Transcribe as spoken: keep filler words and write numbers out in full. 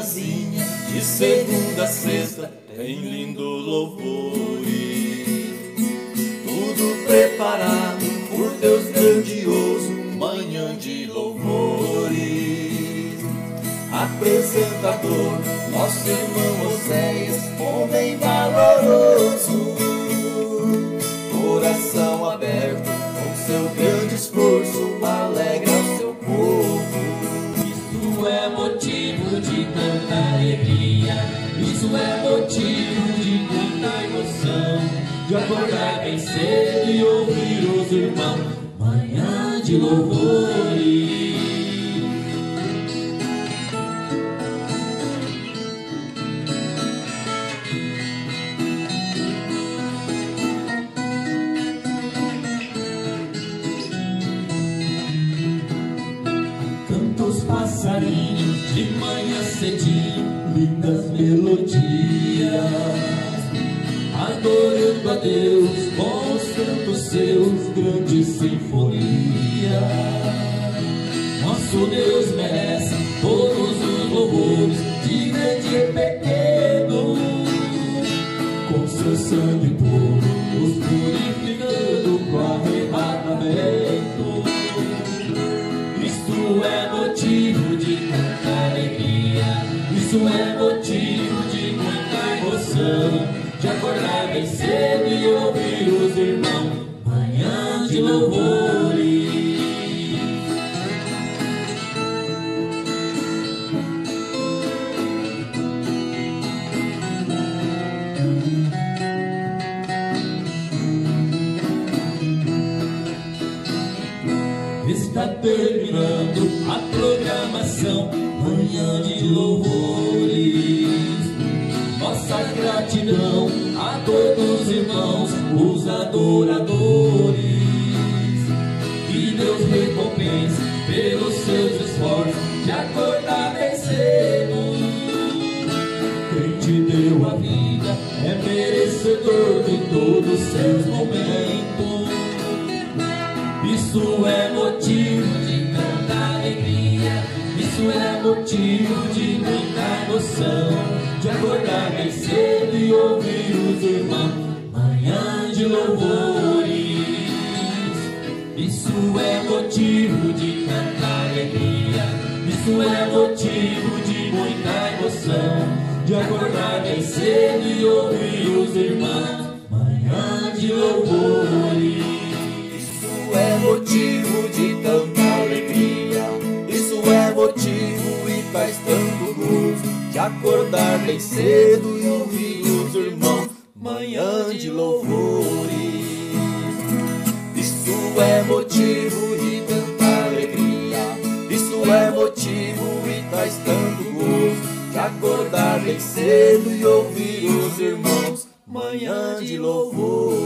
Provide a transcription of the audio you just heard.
manhãzinha, de segunda a sexta, tem lindo louvores. Tudo preparado por Deus grandioso, manhã de louvores. Apresentador, nosso irmão Oséias, homem valoroso, coração aberto, com seu grande esforço, alegra o seu povo. Isso é motivo de tanta alegria, isso é motivo de muita emoção, de acordar bem cedo e ouvir os irmãos, manhã de louvores. Canta os passarinhos de manhã cedinho, lindas melodias, adorando a Deus com os cantos seus, grande sinfonia. Nosso Deus merece todos os louvores, de grande e pequeno, com seu sangue puro, nos purificando com arrebatamento. Isso é motivo de tanta alegria, isso é motivo de muita emoção, de acordar bem cedo e ouvir os irmãos, manhã de louvores. Está terminando a programação, manhã de louvores. Nossa gratidão a todos os irmãos, os adoradores. Que Deus recompense pelos seus esforços de acordar bem cedo. Quem te deu a vida é merecedor de todos os seus momentos. Isso é motivo de tanta alegria, isso é motivo de muita emoção, de acordar bem cedo e ouvir os irmãos, manhã de louvores. Isso é motivo de tanta alegria, isso é motivo de muita emoção, de acordar bem cedo e ouvir os irmãos, manhã de louvores. Isso é motivo de tanta alegria, isso é motivo e faz tanto gozo, de acordar bem cedo e ouvir os irmãos, manhã de louvores. Isso é motivo de tanta alegria, isso é motivo e faz tanto gozo, de acordar bem cedo e ouvir os irmãos, manhã de louvores.